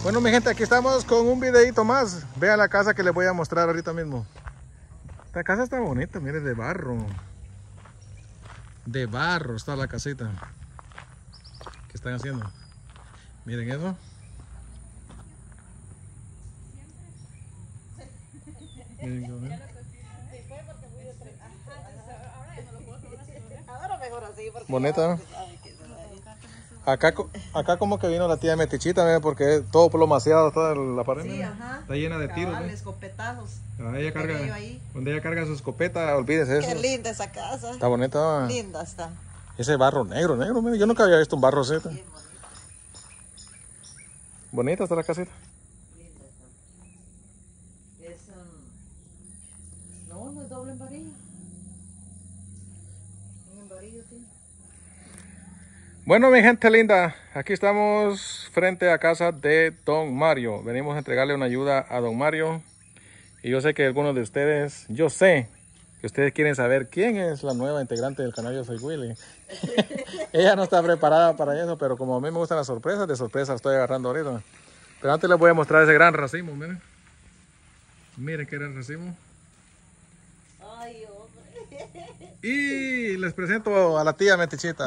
Bueno, mi gente, aquí estamos con un videito más. Vean la casa que les voy a mostrar ahorita mismo. Esta casa está bonita, mire, de barro. De barro está la casita. ¿Qué están haciendo? Miren eso. Miren, bonita. Acá como que vino la tía Metichita, ¿ve? Porque todo plomaseado, toda la pared. Sí, ajá. Está llena de tiros. Escopetazos. Ella carga, donde ella carga su escopeta, olvídese eso. Qué linda esa casa. Está bonita. Linda está. Ese barro negro, mire, yo nunca había visto un barro así. Bien Bonita está la casita. linda está. No es doble en varilla. En varillo tiene. Bueno, mi gente linda, aquí estamos frente a casa de Don Mario. Venimos a entregarle una ayuda a Don Mario. Y yo sé que algunos de ustedes, yo sé que ustedes quieren saber quién es la nueva integrante del canal Yo Soy Willy. Ella no está preparada para eso, pero como a mí me gustan las sorpresas, de sorpresa estoy agarrando ahorita. Pero antes les voy a mostrar ese gran racimo, miren. Miren qué gran racimo. Ay, hombre. Y les presento a la tía Metichita.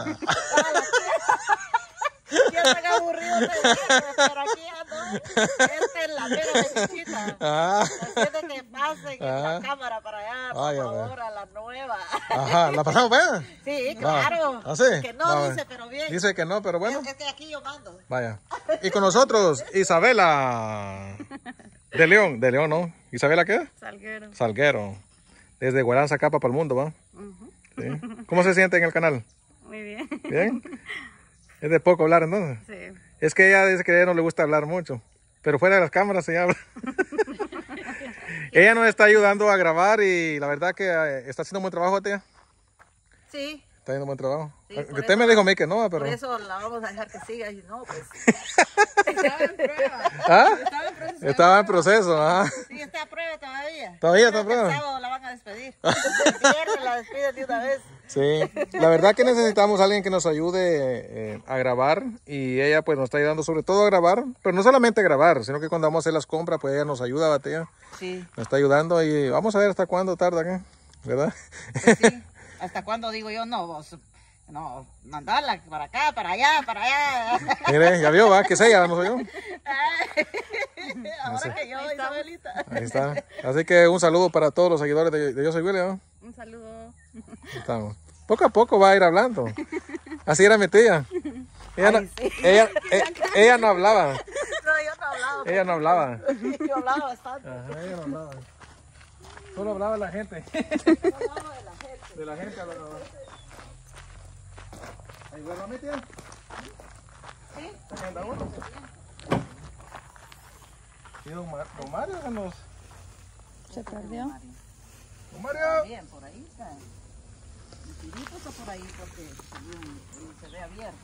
Ya están aburridos de pero aquí ando. Esta es la mera Metichita. Haciendo que pasen en la cámara para allá, por favor, a la nueva. Ajá, ¿la pasamos, vaya? Sí, claro. ¿Ah, sí? Que no, dice, pero bien. Dice que no, pero bueno. Es que aquí yo mando. Vaya. Y con nosotros, Isabela. De León, ¿no? ¿Isabela qué? Salguero. Salguero. Desde Guaranza, Capa para el mundo, ¿va? Sí. ¿Cómo se siente en el canal? Muy bien. ¿Bien? Es de poco hablar, entonces. Sí. Es que ella dice que a ella no le gusta hablar mucho. Pero fuera de las cámaras se habla. Ella nos está ayudando a grabar y la verdad que está haciendo un buen trabajo, tía. Sí. Está haciendo un buen trabajo. Sí, Usted me dijo a mí que no, pero... Por eso la vamos a dejar que siga y no, pues. Estaba en prueba. ¿Ah? Estaba en proceso. Estaba en proceso, ajá. Sí, está a prueba todavía. ¿Todavía está a Creo que prueba? el sábado la van a despedir. El viernes la despiden de una vez. Sí, la verdad que necesitamos a alguien que nos ayude a grabar y ella pues nos está ayudando sobre todo a grabar, pero no solamente a grabar, sino que cuando vamos a hacer las compras pues ella nos ayuda, batea. Sí. Nos está ayudando y vamos a ver hasta cuándo tarda acá, ¿verdad? Pues sí. ¿Hasta cuándo digo yo? No, vos, no, mandarla para acá, para allá, para allá. Mire, ya vio, va, que es ella, no soy yo. Ahora que yo, Isabelita. Ahí está. Así que un saludo para todos los seguidores de Yo Soy Willy, ¿no? Un saludo. Ahí estamos. Poco a poco va a ir hablando. Así era mi tía. Ella no hablaba. No, yo no hablaba. Ella no hablaba. Yo hablaba bastante. Ajá, ella no hablaba. Solo hablaba de la gente. Yo hablaba de la gente. De la gente hablaba. ¿Ahí vuelve mi tía? Sí. ¿Aquí anda uno? ¿Y don Mario que nos... Se perdió. ¡Don Mario! Bien, por ahí está. El tirito está por ahí porque se ve abierto.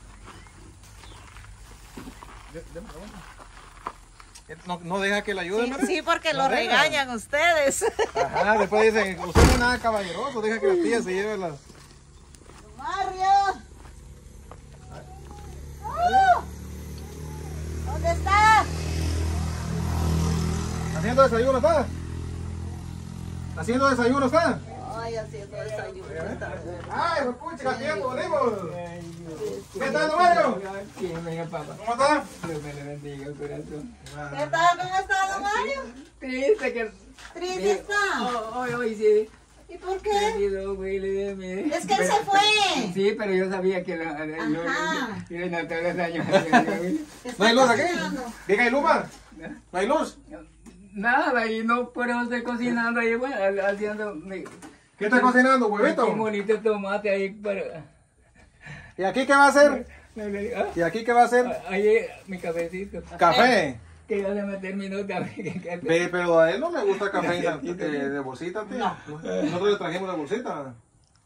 No deja que le ayude, Mario. Sí, porque No lo deja. regañan ustedes. Ajá, después dicen, usted no es nada caballeroso, deja que la tía se lleve las... Mario. ¿Dónde está? ¿Haciendo desayuno está? ¿Haciendo desayuno está? Ay, haciendo desayuno. ¡Ay, pues pucha, tiempo, venimos! ¿Qué tal, don Mario? ¿Cómo está? Dios me le bendiga el corazón. ¿Qué tal? ¿Cómo está, don Mario? Triste que... Triste está. Hoy sí. ¿Y por qué? Perdido, Willy, Es que él se fue. Sí, pero yo sabía que la... Ajá. Yo no todos los años. ¿No hay luz aquí? ¿Diga, hay luz, Mar? ¿No hay luz? Nada, y no podemos estar cocinando ahí, bueno, haciendo... ¿Qué está cocinando, Un huevito? bonito tomate ahí para... ¿Y aquí qué va a hacer? ¿Ah? ¿Y aquí qué va a hacer? Ahí mi cafecito. Café. Que ya se me terminó también. Ve, pero a él no le gusta café de bolsita, tío. Nosotros le trajimos de bolsita.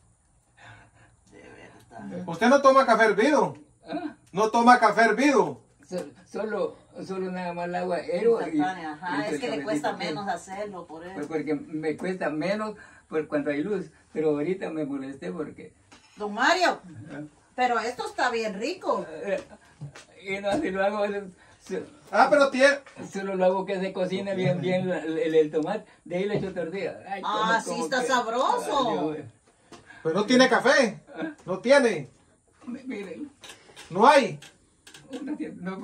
¿Usted no toma café hervido? ¿Ah? ¿No toma café hervido? Solo nada más el agua héroe. Ajá, es que le cuesta menos hacerlo por eso. Porque me cuesta menos por cuanto hay luz. Pero ahorita me molesté porque... Don Mario, pero esto está bien rico. Y no, si lo hago pero tiene... Solo lo hago que se cocine bien el tomate. De ahí le echo tortilla. Ay, sí está sabroso. Pero no tiene café. No tiene. Miren. No hay. No,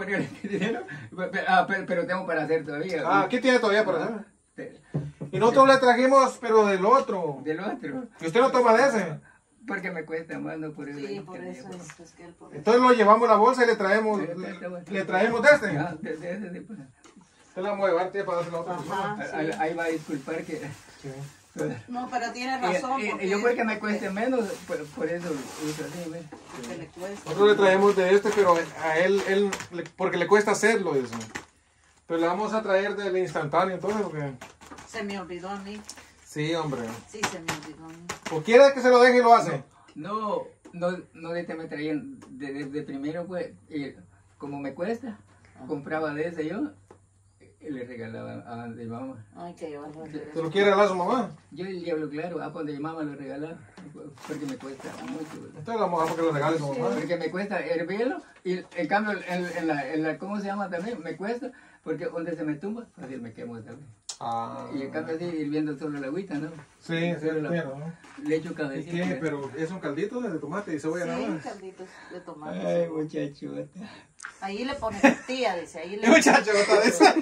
pero tengo para hacer todavía. Aquí tiene todavía para hacer. Y nosotros le trajimos, pero del otro. Del otro. ¿Y usted no toma de ese? Porque me cuesta más, no por eso. Sí, por eso es que él Entonces lo llevamos a la bolsa y le traemos de este. De ese, pues. Usted la vamos a llevar para darse la otra. Ahí va a disculpar que... Sí. No, pero tiene razón. Y yo porque me cueste menos, por eso uso así, ¿ves? Porque le cuesta. Nosotros le traemos de este, pero a él porque le cuesta hacerlo eso. Pero le vamos a traer del instantáneo entonces, porque... Se me olvidó a mí. Sí, hombre. Sí, se me olvidó a mí. ¿O quiere que se lo deje y lo hace? No, de este me traían de primero, pues, y como me cuesta, compraba de ese yo y le regalaba a mi mamá. Ay, qué barbaridad. ¿Se lo quiere regalar a su mamá? Yo le hablo claro, cuando mi mamá lo regalaba, porque me cuesta mucho. Entonces la vamos a que lo regale a su mamá. Porque me cuesta hervirlo y en cambio en la ¿cómo se llama también? Me cuesta porque donde se me tumba, fácil me quemo también. Y en cambio así hirviendo solo la agüita, ¿no? Sí, Solo ¿no? le echo ¿Y cabecita. qué? Pero es un caldito de tomate y cebolla nada Sí, más. calditos de tomate. Ay, muchachota. Ahí le pone tortilla, dice. Ahí le... Muchacho, otra vez. Eso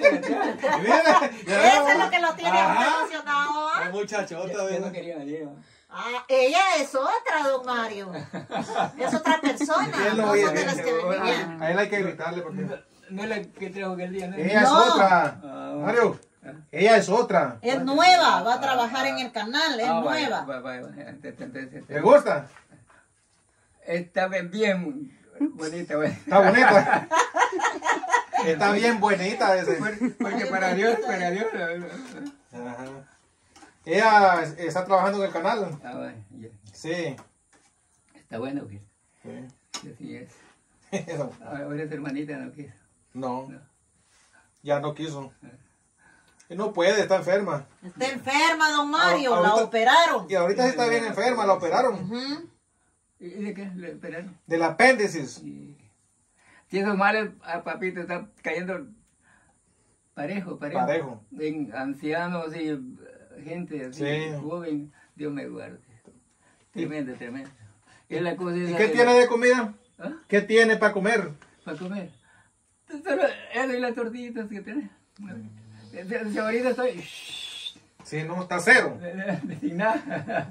es lo que lo tiene emocionado. La muchachota, Yo no quería venir, ¿no? Ella es otra, don Mario. Es otra persona. No son de las que venían. A él hay que gritarle porque... No es la que trajo aquel día, ¿no? Ella es otra. Mario, ella es otra. Es nueva, va a trabajar en el canal, es nueva. ¿Le gusta? Está bien bonita, güey. Está bonita. Está bien bonita ese. Porque para Dios. Ajá. Ella está trabajando en el canal. Bueno, ya. Sí. Está bueno, güey. Sí. Así es. Eso. Ahora es hermanita, ¿no? ¿Qué? No. Ya no quiso. Y no puede, está enferma. Está enferma, don Mario, Ahorita- la operaron. Y ahorita sí está bien enferma, la operaron. Ujú. ¿Y de qué? ¿Le esperaron? Del apéndicis. Si esos males, papito, están cayendo parejo. Parejo. En ancianos y gente así, Sí. joven, Dios me guarde. Tremendo. Es la cosa ¿Y esa qué tiene de comida? ¿Ah? ¿Qué tiene para comer? Para comer. Solo eso y las tortillitas que tenés. Si ahorita estoy Sí, no, está cero. sin nada.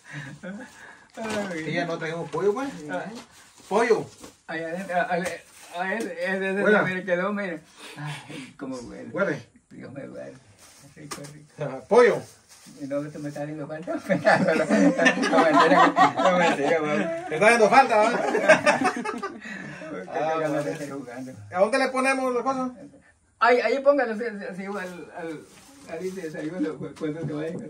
Y ya no trajimos pollo, pues. Pollo. Ahí adentro, a él Buena. me quedó, mire. Ay, como bueno. Huele. Dios me guarde. Rico. Pollo. Y no, esto me está haciendo falta. No, mentira, mamá. ¿Te está dando falta, ¿verdad? Ya no te estoy jugando. ¿A dónde le ponemos las cosas? Ahí póngalo así al dice desayuno cuando te vayas.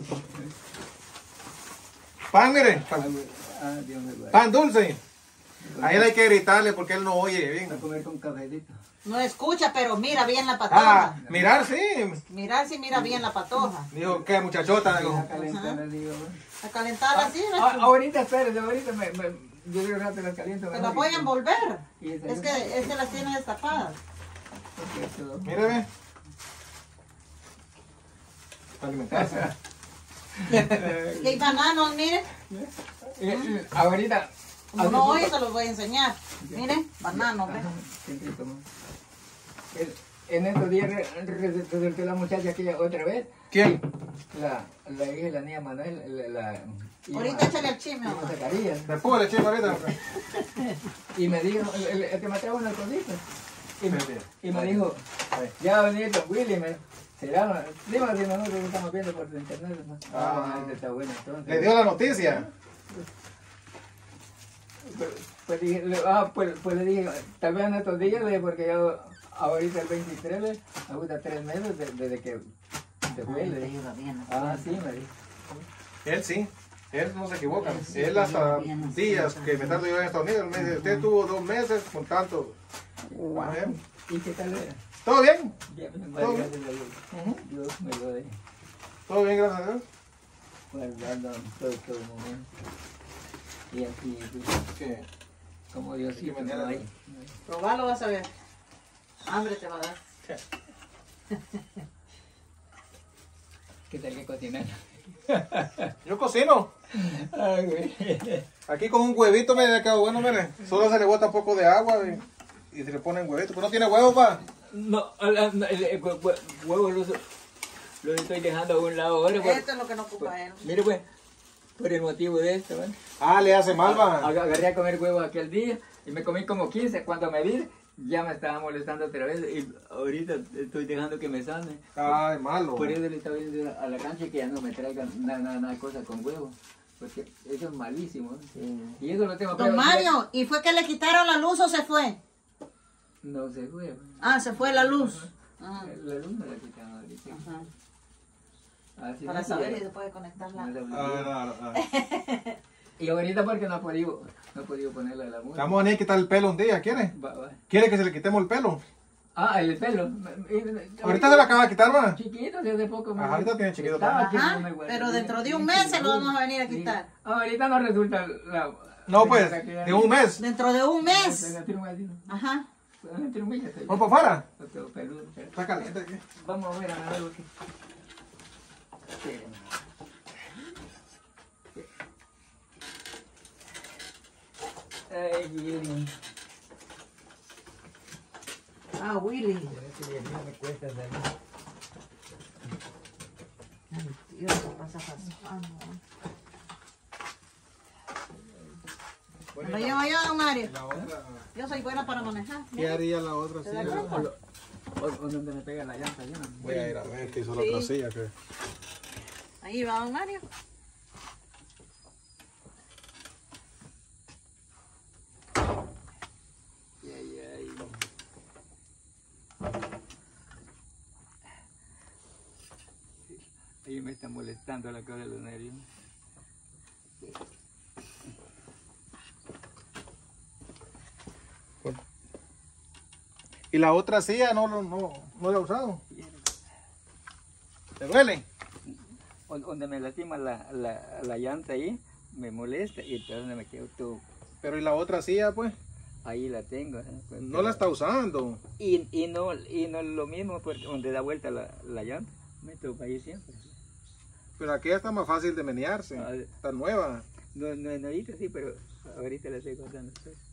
Pan, mire. Dios me guarde. Pan dulce. A él hay que gritarle porque él no oye bien. A comer con cafecito. No escucha, pero mira bien la patoja. Mirar, sí. Mirar si mira bien la patoja. Dijo, ¿qué muchachota? Digo. A calentar, digo. A calentarla así, ¿ves? Ahorita, espérate, ahorita yo digo rato las caliento. Se las voy a envolver. Y esa Es que las tiene destapadas. Mire, ve. Para alimentarse. Y hay bananos, miren. Ahorita. Como no hoy se los voy a enseñar. Miren, bananos, ¿ves? En estos días resultó la muchacha aquella otra vez. ¿Quién? La hija de la niña Manuel. Ahorita échale el chisme, No mamá. sacaría. Después le eché ahorita. Y me dijo, el que me trajo unas cositas. Y me dijo, ya va a venir Don Willy. ¿Será? Dime si nosotros lo estamos viendo por internet. ¿No? Está bueno entonces. Le dio la noticia. Pues le dije, tal vez en estos días, le dije, porque yo ahorita el 23, me gusta 3 meses desde que se fue. Le dije, sí, me dijo. Él sí. Él no se equivoca. Él hasta días que me tardó yo en Estados Unidos. Me dice, usted tuvo 2 meses con tanto. ¿Y qué tal era? ¿Todo bien? Ya, ¿Todo gracias a Dios. Dios me lo dé. ¿Todo bien, gracias a Dios? Guardando todo momento. Y aquí, ¿Qué? como Dios sí me mañana ahí. Probalo, vas a ver. Hambre te va a dar. ¿Qué tal que cocinar? Yo cocino. Ay, güey. Aquí con un huevito me quedado bueno, mire. Solo se le bota un poco de agua y se le pone un huevito. Pero no tiene huevo, pa. No, el huevo lo estoy dejando a un lado ahora. Pues. Esto es lo que no ocupa él. Mire, pues, por el motivo de esto, ¿vale? Ah, le hace mal, va. Agarré a comer huevo aquel día y me comí como 15. Cuando me vi, ya me estaba molestando otra vez y ahorita estoy dejando que me sane. Ay, malo. Por eso le estaba diciendo a la cancha que ya no me traigan nada de cosas con huevo. Porque eso es malísimo. ¿No? Sí. Y eso lo tengo. Don Mario, ¿y fue que le quitaron la luz o se fue? No se fue. Ah, se fue la luz. Ajá. La luz no la quitaron ahorita. Ajá. Así Para no saber quiero. si se puede conectarla. Y ahorita porque no he podido ponerle la música. Vamos a venir a quitar el pelo un día, ¿quiere? Va. ¿Quiere que se le quitemos el pelo? Ah, el pelo. Ahorita se lo acaba de quitar, va. Chiquito, de hace poco. Ajá, ahorita tiene chiquito Estaba aquí, Ajá, no me acuerdo. pero dentro de un mes se lo vamos a venir a quitar. Ahorita no resulta la... No, pues, de un mes. Dentro de un mes. Ajá. Ajá. ¿Vamos para afuera? Peludo. Está caliente aquí. Vamos a ver a ver lo que... Ay, Guillermo. Ah, Willy. Me cuesta salir. Ay, Dios, se pasa raspando. ¿Me lo llevo yo, don Mario? La otra. Yo soy buena para manejar. ¿Qué haría la otra ¿Te das silla? cuenta? O donde me pega la llanta, yo no. Voy a ir a ver qué hizo la Sí. otra silla. Que... Ahí va don Mario. Ay, ay. Ahí me está molestando la cara de los nervios. ¿Y la otra silla no la he usado? ¿Te duele? Donde me lastima la llanta ahí, me molesta y entonces me quedo todo. Pero ¿y la otra silla, pues? Ahí la tengo. Pues, No la está usando. y no es lo mismo porque donde da vuelta la llanta, me toca ahí siempre. Pero aquella está más fácil de menearse. Ah, Está nueva. No ahorita sí, pero ahorita la estoy contando.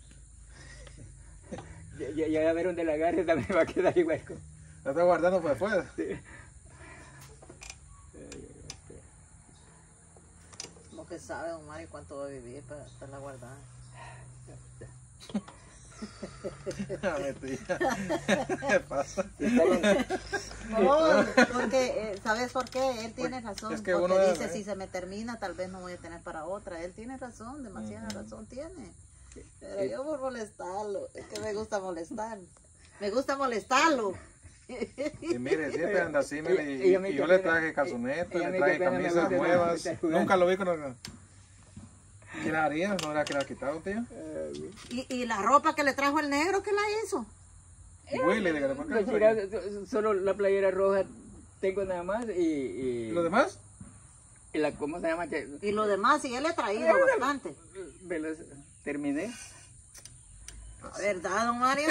Ya a ver dónde la agarre también va a quedar igual. La está guardando por afuera. Sí. Lo que sabe don Mario cuánto va a vivir para estarla guardada. ¿Qué pasa? No, porque, ¿sabes por qué? Él tiene razón. Es que porque uno dice, si se me termina, tal vez no voy a tener para otra. Él tiene razón, demasiada razón tiene. Pero yo por molestarlo, es que me gusta molestar. Me gusta molestarlo. Y mire, siempre anda así, mire, Ella me y yo queda- le traje calzonetas, ella le me traje queda pena, me camisas gusta nuevas. estar jugando. Nunca lo vi con la... ¿Qué le haría? ¿No era que la ha quitado, tío? Y la ropa que le trajo el negro, ¿qué la hizo? Willy, dígale, ¿por qué? Pues mira, solo la playera roja tengo nada más y ¿Y lo demás? y la, ¿cómo se llama? Que Y lo demás, y él le ha traído bastante. me los terminé. ¿Verdad, don Mario?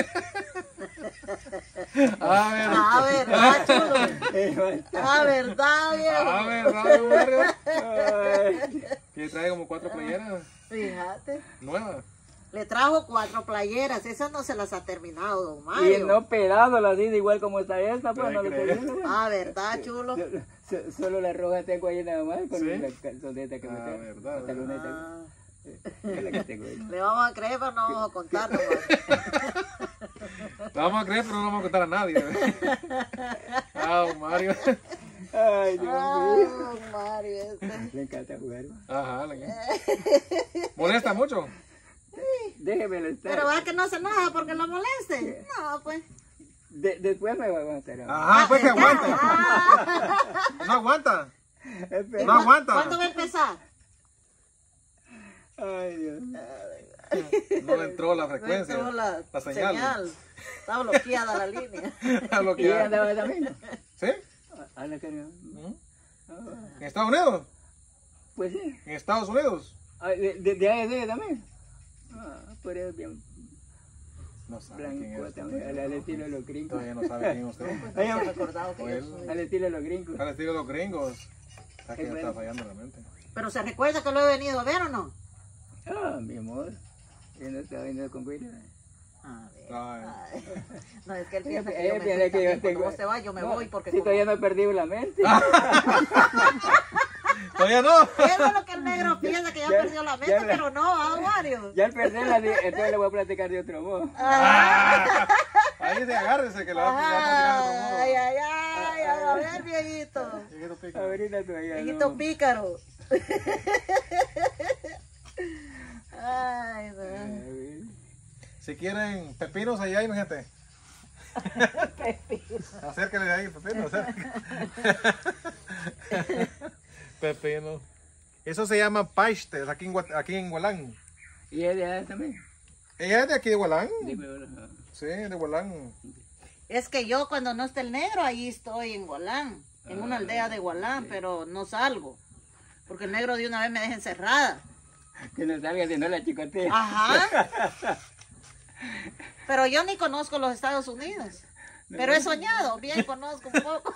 A ver. ¿Verdad, chulo? ¿Verdad, viejo? A ver, Mario, Mario. Que trae como 4 playeras Fíjate. nuevas. Le trajo 4 playeras, esas no se las ha terminado, don Y Mario. no pedado la dice igual como está esta, pues no lo crees? estoy viendo. Ah, ¿verdad, chulo? Solo la roja tengo ahí nada más con ¿Sí? la calzoneta que me Ah, trae. verdad, La taloneta. Ah, Es la que tengo ahí. le vamos a creer, pero no vamos a contar nomás. La vamos a creer, pero no vamos a contar a nadie. Ah, Mario. Ay, Dios Ah, mío. don Mario, este. Le encanta jugar. Ajá, molesta mucho. Déjeme estar. Pero va que no se nada porque lo moleste. No, pues. Después me va a aguantar. Ajá, pues que aguante. Ah, No aguanta. Espera. No aguanta. ¿Cuándo va a empezar? Ay, Dios. No le entró la frecuencia. No entró la señal. Está bloqueada la línea. A lo ¿Y ella que... andaba también? ¿Sí? A la que no. ¿En Estados Unidos? Pues sí. ¿En Estados Unidos? De AED también. Por eso bien. No sabe quién blanco es. también, al estilo de los gringos. Todavía no sabe quién es usted. No se ha recordado que yo soy. Al estilo de los gringos. Al estilo de los gringos. ¿Sabes que Es ya bueno. está fallando la mente? Pero se recuerda que lo he venido a ver o no. Ah, mi amor. Yo no estaba venido con Willy. A ver. Ay. Ay. No, es que él piensa que Ella yo me piensa fui que yo también. Cuando tengo- vos te vas, yo me voy porque Si como... todavía no he perdido la mente. ¿Todavía no? Eso es lo que el negro piensa, que ya Ya- perdió la mente, ya la- pero no, Mario. Ya al perderla, entonces le voy a platicar de otro modo. Ahí se agárrese que le va a platicar de otro modo. Ay, ay, ay, a ver, viejito. Chiquito pico. Ahorita todavía Viejito no. pícaro. Ay, no. Ay, Si quieren pepinos, ahí hay, mi gente. Acérquenle de ahí, pepino. Pepino. Eso se llama pastes aquí en Hualán. ¿Y es de allá también? ¿Ella es de aquí de Hualán? Dime, Sí, de Hualán. Es que yo cuando no esté el negro, ahí estoy en Gualán, en una aldea de Gualán, pero no salgo. Porque el negro de una vez me deja encerrada. que no salga si no la chicotea. Ajá. Pero yo ni conozco los Estados Unidos. Pero he soñado, bien conozco un poco.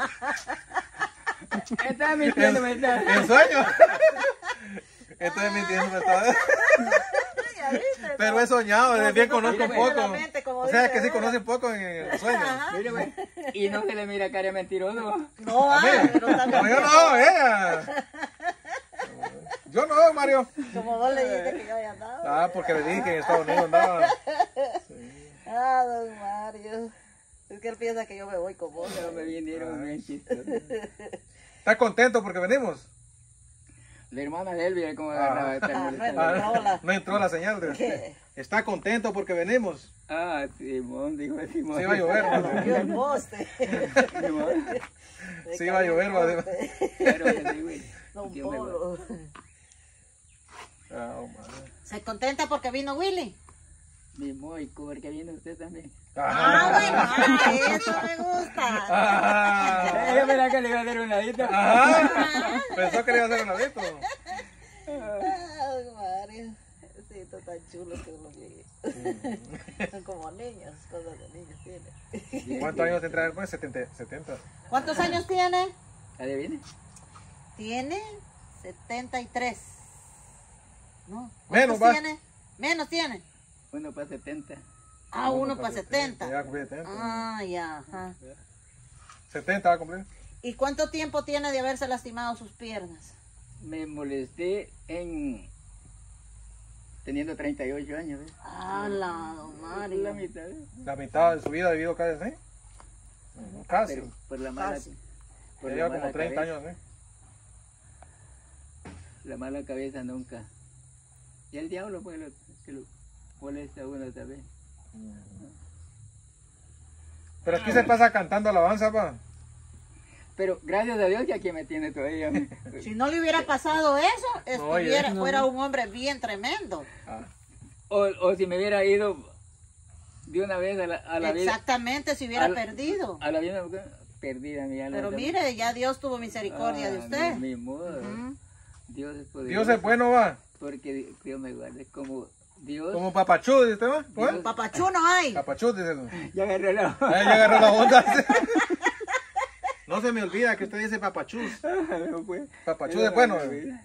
Estaba mintiendo, me está. ¿En sueño? Estoy mintiendo, me está. Ya viste, Pero ¿no? he soñado, Como desde bien que no conozco se un me viene a poco. la mente, como O sea, dice, que sí ¿verdad? conoce un poco en los sueños. Mire, güey. Y no se le mira cara de mentiroso. No, A mí. pero también. No, yo no, ella. Yo no, Mario. Como vos le dijiste que yo había andado. Ah, porque le dije que en Estados Unidos andaba. Ah, don Mario. Es que él piensa que yo me voy con vos. Pero me vinieron bien chistosos. ¿Estás contento porque venimos? La hermana de él, mira cómo agarraba esta no molesta. entró la- No entró la señal. ¿Qué? ¿Está contento porque venimos? Ah, Simón, dijo Simón. Sí va a llover, ¿no? Rompió el poste. Simón. Sí va a llover, va. Claro que sí, güey. Don Dios me Polo. Ah, oh, madre. ¿Se contenta porque vino Willy? Mi moico, porque viene usted también. Ah, bueno, eso me gusta. Ah, Ella me la que le iba a dar un ladito. ajá. Pensó que le iba a hacer un ladito. Ah, don Mario. Sí, está tan chulo que lo vi. Son como niños, cosas de niños tiene. ¿Cuántos años tendrá? Pues 70. ¿Cuántos años tiene? ¿Adivine? Tiene 73. ¿No? Menos, ¿Cuántos va. tiene? Menos tiene. Uno para 70. Ah, uno para Ya 70. cumplí 70. Ah, ya. Ajá. 70 va a cumplir. ¿Y cuánto tiempo tiene de haberse lastimado sus piernas? Me molesté en... teniendo 38 años, ¿ves? ¡Hala, don Mario! La mitad, ¿ves? La mitad de su vida ha vivido casi, ¿sí? Casi. Pero por la mala... Casi. Por Ya la lleva como mala 30 cabeza. años, ¿sí? La mala cabeza nunca. Y el diablo pues que lo molesta a uno también. Pero aquí se pasa cantando alabanza, pa. Pero gracias a Dios que aquí me tiene todavía. Si no le hubiera pasado eso, estuviera, no. fuera un hombre bien tremendo. O si me hubiera ido de una vez a la vida. Exactamente, si hubiera al- perdido. A la vida perdida mi alma. Pero también. mire, ya Dios tuvo misericordia de usted. Mi modo. Ujú. Dios es poderoso. Dios es bueno, va. Porque Dios me guarde. Como Dios. Como papachú, ¿dice usted, va? ¿Pues? Papachú no hay. Papachú, dice él. Ya agarré la. Ahí ya agarró la onda. No se me olvida que usted dice papachú. No, pues. Papachú es bueno.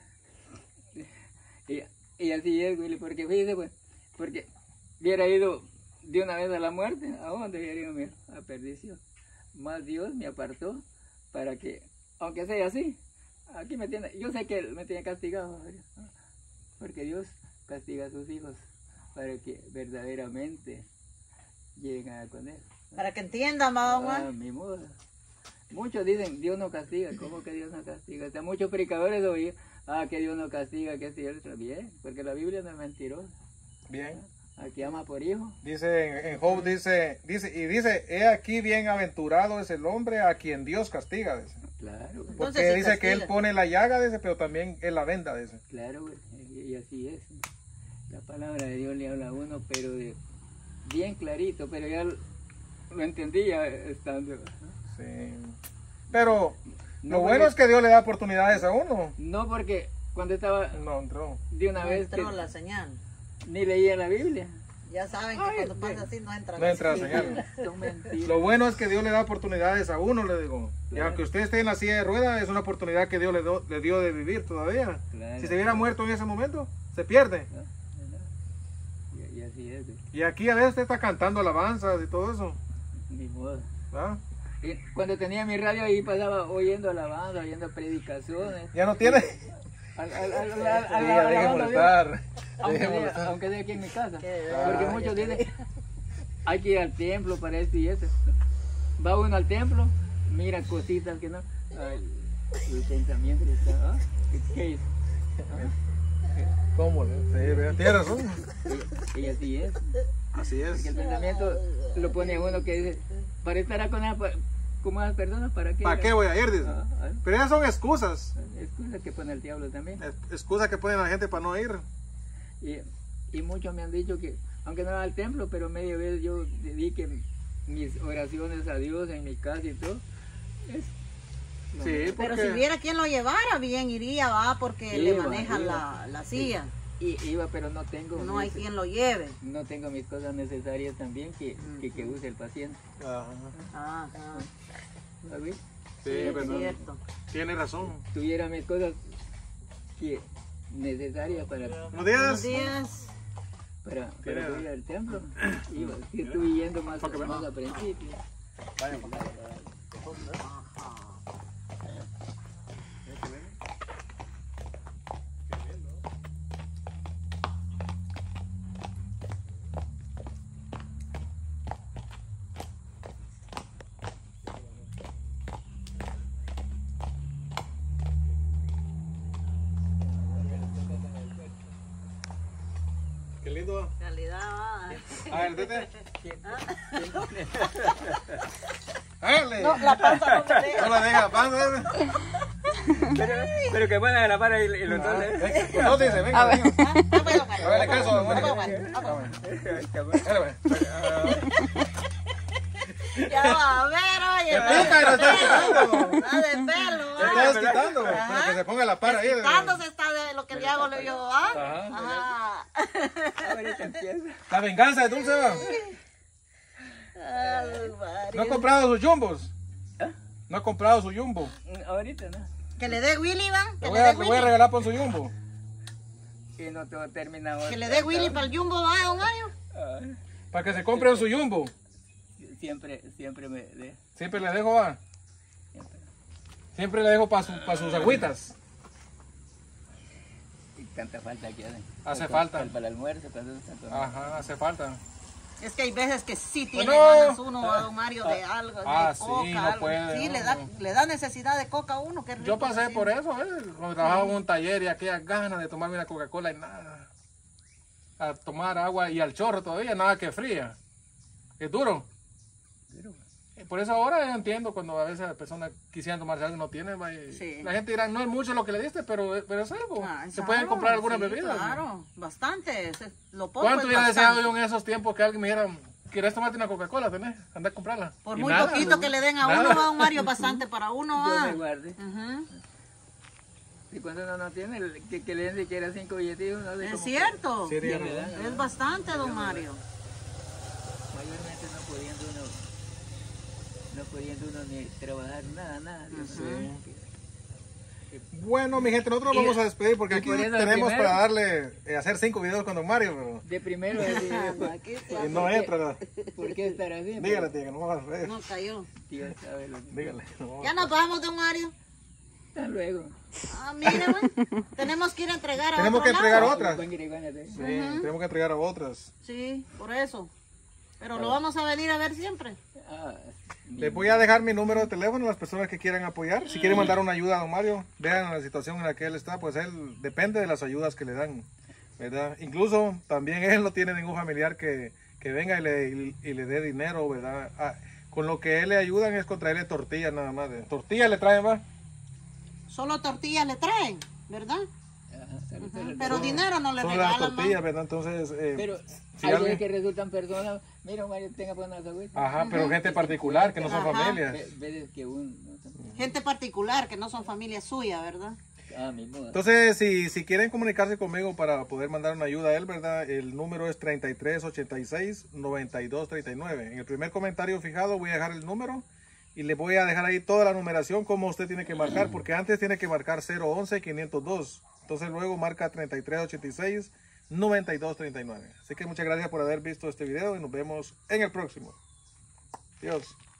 Y así es, Willy, porque fíjese, pues, porque hubiera ido de una vez a la muerte, ¿a dónde hubiera ido? Mira, a perdición. Más Dios me apartó para que, aunque sea así, aquí me tiene, yo sé que Él me tiene castigado, ¿verdad? Porque Dios castiga a sus hijos para que verdaderamente lleguen a con Él. Para que entienda, mamá. Ah, mi modo. Muchos dicen, Dios no castiga. ¿Cómo que Dios no castiga? Hasta muchos predicadores oí, que Dios no castiga, que es cierto. Bien, porque la Biblia no es mentirosa. Bien. Aquí ama por hijo. Dice en Job, dice, he aquí bienaventurado es el hombre a quien Dios castiga, dice. Claro, güey. Porque Entonces, sí dice que Él castiga. pone la llaga, dice, pero también Él la venda, dice. Claro, güey. Y así es. La palabra de Dios le habla a uno, pero bien clarito, pero ya lo entendí ya estando. Sí. Pero No, lo bueno porque- es que Dios le da oportunidades a uno. No porque cuando estaba No, de una No vez que entró la señal. ni leía la Biblia. Ya saben que cuando pasa así no entra. No entra la señal. Son mentiras. Lo bueno es que Dios le da oportunidades a uno, le digo. Y aunque usted esté en la silla de ruedas, es una oportunidad que Dios le dio de vivir todavía. Claro. Si se hubiera muerto en ese momento, se pierde. Y así es. Y aquí a veces usted está cantando alabanzas y todo eso. Ni modo. ¿Ah? Y cuando tenía mi radio ahí pasaba oyendo alabanza, oyendo predicaciones. Ya no tiene. Deje molestar. Aunque de aquí en mi casa. Porque muchos dicen, hay que ir al templo para esto y eso. Va uno al templo, mira cositas que no. Ay, el pensamiento está. ¿Ah? ¿Qué es? ¿Cómo? Sí, tiene razón. Y así es. Así es. Porque el pensamiento lo pone uno que dice, para estar con más personas, ¿para qué? ¿Para qué voy a ir? Dice. Ah, Pero esas son excusas. excusas que pone el diablo también. Excusas que ponen a la gente para no ir. Y muchos me han dicho que, aunque no va al templo, pero media vez yo dedique mis oraciones a Dios en mi casa y todo. Sí, Pero porque... si hubiera quien lo llevara, bien iría, va, porque le Iba, manejan iba. la silla. Y iba, pero no tengo. No hay quien lo lleve. No tengo mis cosas necesarias también que use el paciente. Ajá. Ah, ¿Sabes? Sí, es verdad. cierto. Tiene razón. Tuviera mis cosas necesarias para Buenos Buenos días. días. para ir al templo. Iba, sí, estuve yendo más al principio. Qué lindo. Calidad, va. A ver, vete. Hágale. No, la panza no me deja. No la deja, panza. Pero que puedan grabar y los dos. No dice, venga. Bueno, Hágale caso, bueno. ya va a ver, oye. Explica, lo está quitando. Está de pelo, Se ¿va? está desquitando. Para que se ponga la para ahí. Quitándose está de lo que le hago yo, ¿ah? Ajá. Ahorita empieza. La venganza de Dulce, va. Ay, ¿No ha comprado sus jumbos? ¿No ha comprado su jumbo? Ahorita no. que le dé Willy, va. Le Que voy le a, dé le voy a Willy. regalar por su jumbo. Y no te termina ahora. Que le dé Willy para el jumbo, va, don Mario. Para que se compre su jumbo. Siempre me de. Siempre le dejo, va. Siempre le dejo para sus agüitas. Y tanta falta que hacen. Hace falta. Para el almuerzo, cuando están tomando. Ajá, hace falta. Es que hay veces que sí tiene Bueno. ganas uno a don Mario de algo, de sí, coca, no algo. puede Sí, uno. le da necesidad de coca a uno. Qué rico Yo pasé sí. por eso, cuando trabajaba en un taller y aquellas ganas de tomarme una Coca-Cola y nada. A tomar agua y al chorro todavía, nada que fría. Es duro. Por eso ahora yo entiendo cuando a veces las personas quisieran tomarse algo y no tienen. Sí. La gente dirá, no es mucho lo que le diste, pero es algo. Ah, es Se pueden algo, comprar algunas sí, bebidas. Claro, bastante. Lo poco ¿Cuánto es hubiera bastante. deseado yo en esos tiempos que alguien me dijera, ¿quieres tomarte una Coca-Cola? Tenés, anda a comprarla. Por Y muy nada, poquito que le den a nada. uno, va don Mario, bastante para uno. Yo Va. me guardé. Ujú. Y cuando uno no tiene, que le den siquiera 5 billetitos, no sé Es cómo cierto. Sí, dígame. me dan. Es bastante, don Mario. Mayormente no pudiendo uno ni trabajar, nada. Bueno, mi gente, nosotros nos vamos a despedir porque y aquí por eso tenemos primero- para darle, hacer 5 videos con Don Mario, pero De primero, Aquí está. no entra. ¿no? ¿por qué estar así? Dígale, tía, que no va a ver. No cayó. Dios sabe lo que... Dígale. no. Ya nos vamos, don Mario. Hasta luego. Ah, mire, güey. Tenemos que ir a entregar a Tenemos otro que entregar lado. otras. Buen griguánate. Sí, tenemos que entregar a otras. Sí, por eso. Pero lo vamos a venir a ver siempre. Ah, Les voy a dejar mi número de teléfono a las personas que quieran apoyar. Si quieren mandar una ayuda a Don Mario, vean la situación en la que él está, pues él depende de las ayudas que le dan, ¿verdad? Incluso también él no tiene ningún familiar que venga y le dé dinero, ¿verdad? Ah, con lo que él le ayudan es con traerle tortillas nada más. Tortillas le traen más. Solo tortillas le traen, ¿verdad? Pero dinero no le Son las regalan. tortillas, ¿no? ¿verdad? Entonces, pero si hay alguien- veces que resultan personas, mira Mario, tenga por unas agüitas. Ajá, pero gente particular que no son Ajá. familias. Veces que uno... Gente particular que no son familia suya, ¿verdad? Mi moda. Entonces, si quieren comunicarse conmigo para poder mandar una ayuda a él, ¿verdad? El número es 3386-9239. En el primer comentario fijado voy a dejar el número y le voy a dejar ahí toda la numeración, como usted tiene que marcar, porque antes tiene que marcar 011-502. Entonces luego marca 3386-9239. Así que muchas gracias por haber visto este video y nos vemos en el próximo. Adiós.